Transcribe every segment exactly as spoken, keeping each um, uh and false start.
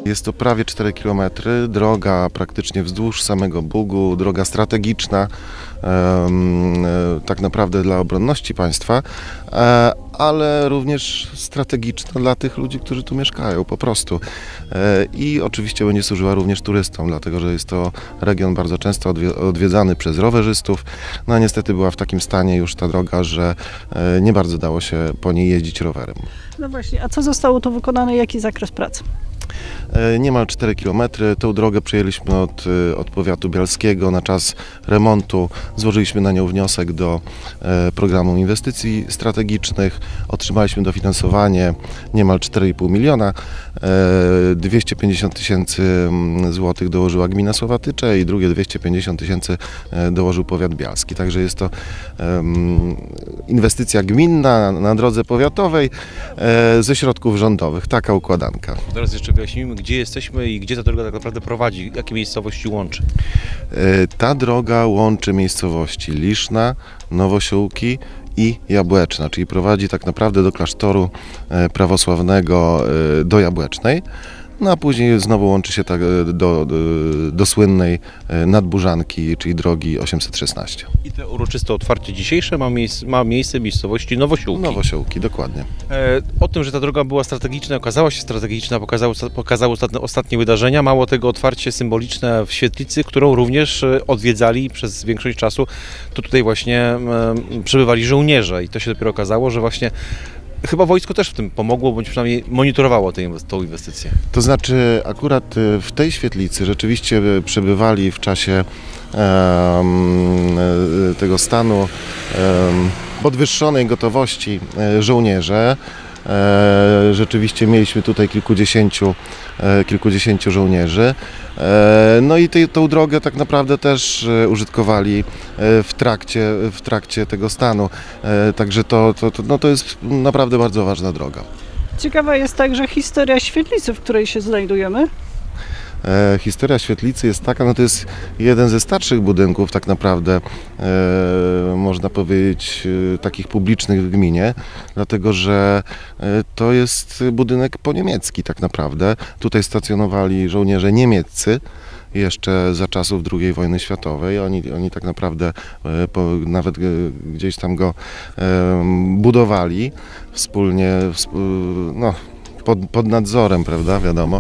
Jest to prawie cztery kilometry, droga praktycznie wzdłuż samego Bugu, droga strategiczna, tak naprawdę dla obronności państwa, ale również strategiczna dla tych ludzi, którzy tu mieszkają po prostu. I oczywiście będzie służyła również turystom, dlatego że jest to region bardzo często odwiedzany przez rowerzystów. No a niestety była w takim stanie już ta droga, że nie bardzo dało się po niej jeździć rowerem. No właśnie, a co zostało tu wykonane, jaki zakres pracy? Niemal cztery kilometry. Tą drogę przejęliśmy od, od powiatu bialskiego na czas remontu. Złożyliśmy na nią wniosek do programu inwestycji strategicznych. Otrzymaliśmy dofinansowanie niemal cztery i pół miliona. dwieście pięćdziesiąt tysięcy złotych dołożyła gmina Słowatycze i drugie dwieście pięćdziesiąt tysięcy dołożył powiat bialski. Także jest to um, inwestycja gminna na drodze powiatowej ze środków rządowych. Taka układanka. Teraz jeszcze wyjaśnijmy, gdzie jesteśmy i gdzie ta droga tak naprawdę prowadzi, jakie miejscowości łączy. Ta droga łączy miejscowości Liszna, Nowosiłki i Jabłeczna, czyli prowadzi tak naprawdę do klasztoru prawosławnego do Jabłecznej. No a później znowu łączy się tak do, do, do słynnej nadburzanki, czyli drogi osiemset szesnaście. I to uroczyste otwarcie dzisiejsze ma miejsce, ma miejsce w miejscowości Nowosiłki. Nowosiłki, dokładnie. E, o tym, że ta droga była strategiczna, okazała się strategiczna, pokazały, pokazały ostatnie, ostatnie wydarzenia. Mało tego, otwarcie symboliczne w świetlicy, którą również odwiedzali przez większość czasu. To tutaj właśnie e, przebywali żołnierze i to się dopiero okazało, że właśnie chyba wojsko też w tym pomogło, bądź przynajmniej monitorowało tę inwestycję. To znaczy akurat w tej świetlicy rzeczywiście przebywali w czasie um, tego stanu um, podwyższonej gotowości żołnierze. Rzeczywiście mieliśmy tutaj kilkudziesięciu, kilkudziesięciu żołnierzy. No i tej, tą drogę tak naprawdę też użytkowali w trakcie, w trakcie tego stanu. Także to, to, to, no to jest naprawdę bardzo ważna droga. Ciekawa jest także historia świetlicy, w której się znajdujemy. E, historia świetlicy jest taka, no to jest jeden ze starszych budynków tak naprawdę, e, można powiedzieć, e, takich publicznych w gminie, dlatego że e, to jest budynek poniemiecki tak naprawdę. Tutaj stacjonowali żołnierze niemieccy jeszcze za czasów drugiej wojny światowej. Oni, oni tak naprawdę e, po, nawet e, gdzieś tam go e, budowali wspólnie, współ, no, pod, pod nadzorem, prawda, wiadomo.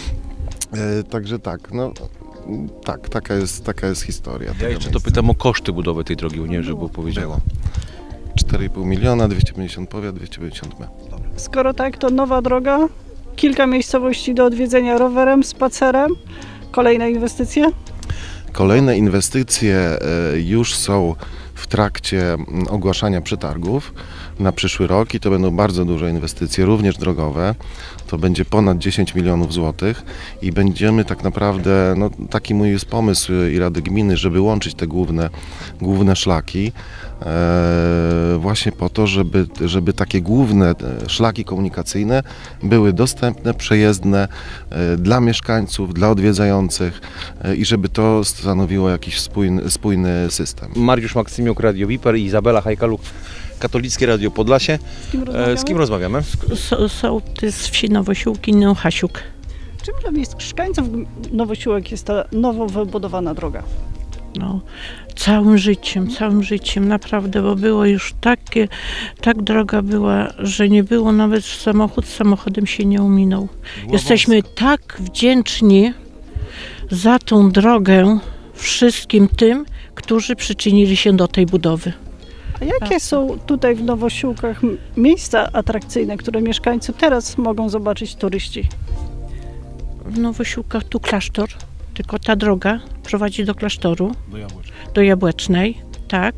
E, także tak, no tak, taka jest, taka jest historia. Ja jeszcze to pytam o koszty budowy tej drogi, nie, żeby było powiedziane. cztery i pół miliona, dwieście pięćdziesiąt powiat, dwieście pięćdziesiąt my. Skoro tak, to nowa droga, kilka miejscowości do odwiedzenia rowerem, spacerem, kolejne inwestycje? Kolejne inwestycje już są w trakcie ogłaszania przetargów na przyszły rok i to będą bardzo duże inwestycje, również drogowe. To będzie ponad dziesięć milionów złotych i będziemy tak naprawdę, no taki mój jest pomysł i Rady Gminy, żeby łączyć te główne, główne szlaki e, właśnie po to, żeby, żeby takie główne szlaki komunikacyjne były dostępne, przejezdne e, dla mieszkańców, dla odwiedzających e, i żeby to stanowiło jakiś spójny, spójny system. Mariusz Maksymiuk, Radio Wiper i Izabela Hajkaluk, Katolickie Radio Podlasie. Z kim rozmawiamy? Z kim rozmawiamy? Sołtys z wsi Nowosiłki, Neuhasiuk. Czym dla mieszkańców Nowosiłek jest ta nowo wybudowana droga? No, całym życiem, całym życiem, naprawdę, bo było już takie, tak droga była, że nie było nawet samochód, z samochodem się nie ominął. Była Jesteśmy wąska. tak wdzięczni za tą drogę wszystkim tym, którzy przyczynili się do tej budowy. A jakie są tutaj w Nowosiłkach miejsca atrakcyjne, które mieszkańcy teraz mogą zobaczyć, turyści? W Nowosiłkach tu klasztor, tylko ta droga prowadzi do klasztoru, do Jabłecznej, do Jabłecznej, tak.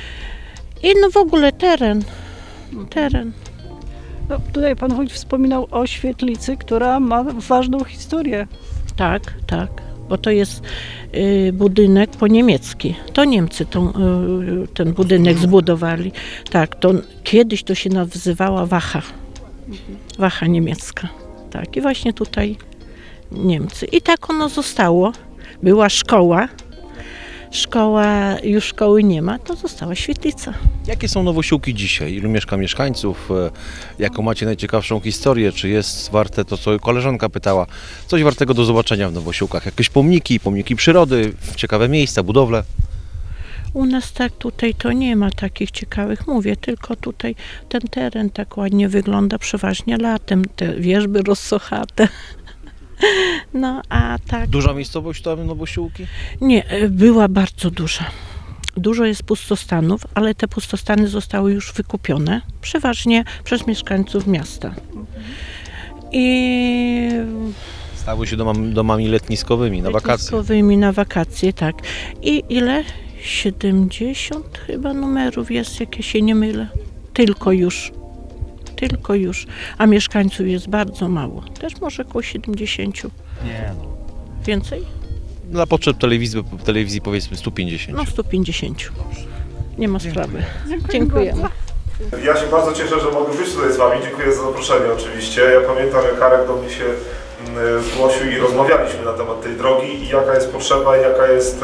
I no w ogóle teren, teren. No, tutaj pan wójt wspominał o świetlicy, która ma ważną historię. Tak, tak, bo to jest y, budynek poniemiecki. To Niemcy tą, y, ten budynek zbudowali. Tak, to kiedyś to się nazywała Wacha, Wacha niemiecka. Tak, i właśnie tutaj Niemcy. I tak ono zostało. Była szkoła, szkoła, już szkoły nie ma, to została świetlica. Jakie są Nowosiłki dzisiaj? Ilu mieszka mieszkańców? E, Jaką macie najciekawszą historię? Czy jest warte to, co koleżanka pytała, coś wartego do zobaczenia w Nowosiłkach? Jakieś pomniki, pomniki przyrody, ciekawe miejsca, budowle? U nas tak tutaj to nie ma takich ciekawych, mówię, tylko tutaj ten teren tak ładnie wygląda, przeważnie latem, te wierzby rozsochate. No a tak... Duża miejscowość tam Nowosiłki? Nie, była bardzo duża. Dużo jest pustostanów, ale te pustostany zostały już wykupione, przeważnie przez mieszkańców miasta. I... Stały się domami, domami letniskowymi na wakacje. Letniskowymi na wakacje, tak. I ile? siedemdziesiąt chyba numerów jest, jak ja się nie mylę. Tylko już. Tylko już. A mieszkańców jest bardzo mało. Też może około siedemdziesiąt. Nie no. Więcej? Dla potrzeb telewizji, telewizji powiedzmy sto pięćdziesiąt. No sto pięćdziesiąt. Nie ma sprawy. Dziękuję Dziękujemy. bardzo. Ja się bardzo cieszę, że mogę być tutaj z Wami. Dziękuję za zaproszenie oczywiście. Ja pamiętam, jak Arek do mnie się mm, zgłosił i rozmawialiśmy na temat tej drogi i jaka jest potrzeba i jaka jest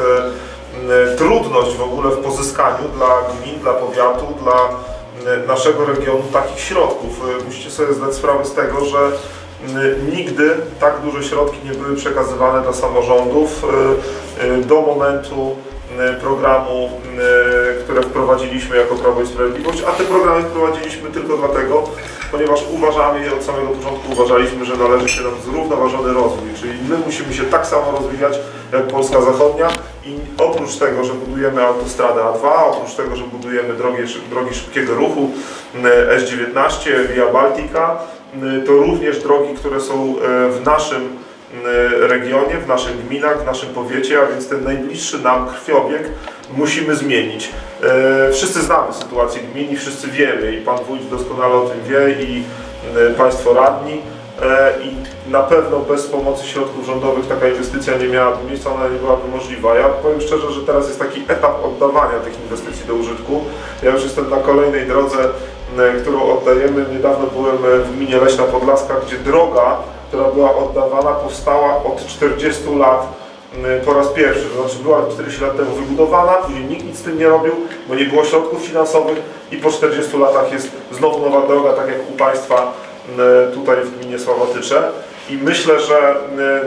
e, trudność w ogóle w pozyskaniu dla gmin, dla powiatu, dla e, naszego regionu takich środków. E, musicie sobie zdać sprawę z tego, że e, nigdy tak duże środki nie były przekazywane dla samorządów e, e, do momentu programu, które wprowadziliśmy jako Prawo i Sprawiedliwość, a te programy wprowadziliśmy tylko dlatego, ponieważ uważamy i od samego początku uważaliśmy, że należy się nam zrównoważony rozwój, czyli my musimy się tak samo rozwijać jak Polska Zachodnia i oprócz tego, że budujemy autostradę A dwa, oprócz tego, że budujemy drogi, drogi szybkiego ruchu S dziewiętnaście, Via Baltica, to również drogi, które są w naszym regionie, w naszych gminach, w naszym powiecie, a więc ten najbliższy nam krwiobieg musimy zmienić. Wszyscy znamy sytuację gmin i wszyscy wiemy i Pan Wójt doskonale o tym wie i Państwo radni i na pewno bez pomocy środków rządowych taka inwestycja nie miałaby miejsca, ona nie byłaby możliwa. Ja powiem szczerze, że teraz jest taki etap oddawania tych inwestycji do użytku. Ja już jestem na kolejnej drodze, którą oddajemy. Niedawno byłem w gminie Leśna Podlaska, gdzie droga, która była oddawana, powstała od czterdziestu lat po raz pierwszy. To znaczy była czterdzieści lat temu wybudowana, później nikt nic z tym nie robił, bo nie było środków finansowych i po czterdziestu latach jest znowu nowa droga, tak jak u Państwa tutaj w gminie Sławotycze. I myślę, że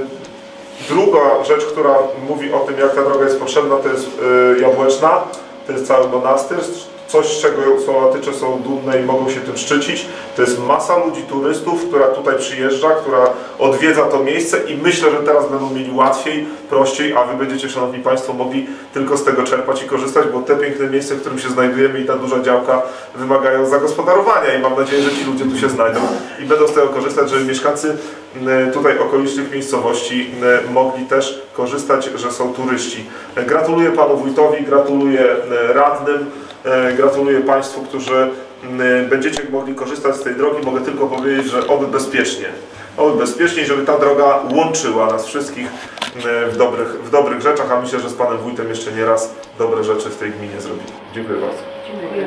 druga rzecz, która mówi o tym, jak ta droga jest potrzebna, to jest Jabłeczna, to jest cały monastyr. Coś, z czego Sławotycze są dumne i mogą się tym szczycić. To jest masa ludzi, turystów, która tutaj przyjeżdża, która odwiedza to miejsce i myślę, że teraz będą mieli łatwiej, prościej, a Wy będziecie, Szanowni Państwo, mogli tylko z tego czerpać i korzystać, bo te piękne miejsca, w którym się znajdujemy i ta duża działka wymagają zagospodarowania i mam nadzieję, że ci ludzie tu się znajdą i będą z tego korzystać, żeby mieszkańcy tutaj okolicznych miejscowości mogli też korzystać, że są turyści. Gratuluję Panu Wójtowi, gratuluję radnym, gratuluję Państwu, którzy będziecie mogli korzystać z tej drogi. Mogę tylko powiedzieć, że oby bezpiecznie, oby bezpiecznie, żeby ta droga łączyła nas wszystkich w dobrych, w dobrych rzeczach, a myślę, że z Panem Wójtem jeszcze nie raz dobre rzeczy w tej gminie zrobimy. Dziękuję bardzo. Ja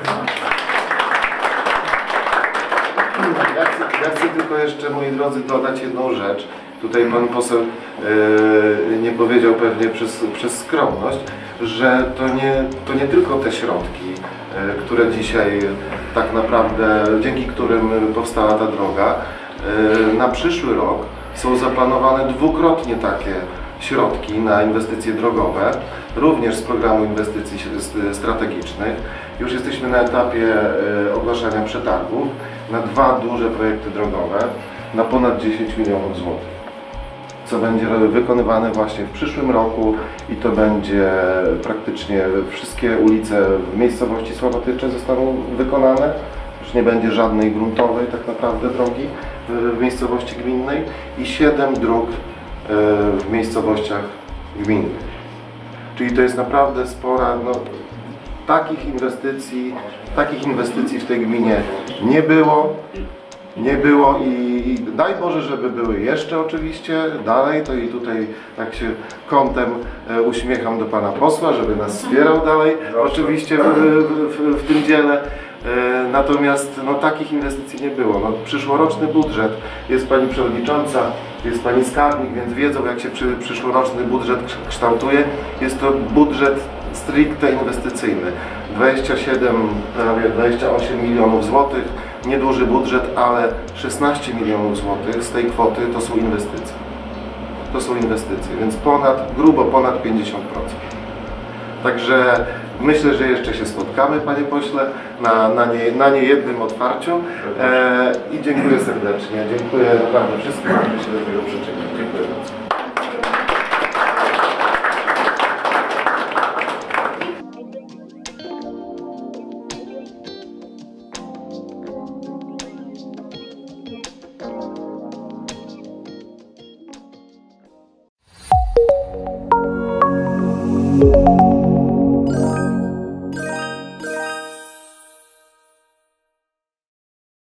chcę, ja chcę tylko jeszcze, moi drodzy, dodać jedną rzecz. Tutaj Pan poseł yy, nie powiedział pewnie przez, przez skromność, że to nie, to nie tylko te środki, yy, które dzisiaj tak naprawdę, dzięki którym powstała ta droga, yy, na przyszły rok są zaplanowane dwukrotnie takie środki na inwestycje drogowe, również z programu inwestycji strategicznych. Już jesteśmy na etapie yy, ogłaszania przetargów na dwa duże projekty drogowe na ponad dziesięć milionów złotych. Co będzie wykonywane właśnie w przyszłym roku i to będzie praktycznie wszystkie ulice w miejscowości Sławotycze zostaną wykonane. Już nie będzie żadnej gruntowej tak naprawdę drogi w miejscowości gminnej i siedem dróg w miejscowościach gminnych. Czyli to jest naprawdę spora, no, takich inwestycji, takich inwestycji w tej gminie nie było. Nie było i, i daj Boże, żeby były jeszcze oczywiście dalej, to i tutaj tak się kątem e, uśmiecham do Pana Posła, żeby nas wspierał dalej oczywiście w, w, w tym dziele. E, natomiast no, takich inwestycji nie było. No, przyszłoroczny budżet, jest Pani Przewodnicząca, jest pani skarbnik, więc wiedzą, jak się przy, przyszłoroczny budżet kształtuje. Jest to budżet stricte inwestycyjny. dwadzieścia siedem, prawie dwadzieścia osiem milionów złotych, nieduży budżet, ale szesnaście milionów złotych z tej kwoty to są inwestycje. To są inwestycje, więc ponad, grubo ponad pięćdziesiąt procent. Także myślę, że jeszcze się spotkamy, panie pośle, na, na, nie, na niejednym otwarciu e, i dziękuję serdecznie. Dziękuję naprawdę wszystkim, którzy się do tego przyczynili. Dziękuję bardzo.